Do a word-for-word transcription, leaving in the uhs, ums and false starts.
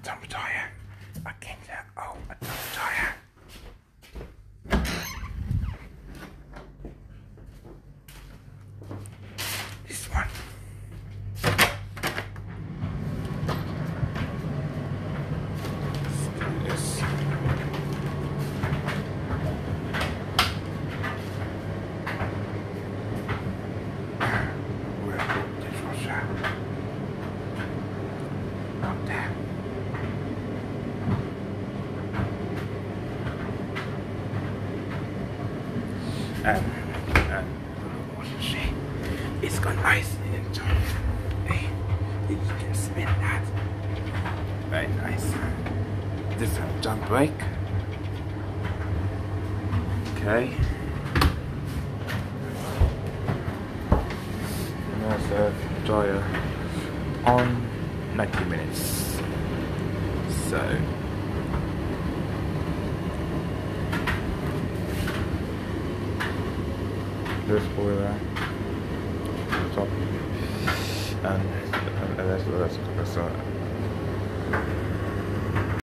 tumble dryer. I can get oh a tumble dryer. This one. Let's do this. We'll put dishwasher on there. And, and washing machine. It's got nice into hey, you can spin that. Very nice. This is a jump brake. Okay. And there's the dryer on ninety minutes. So this boiler on the top, and, and that's that's that's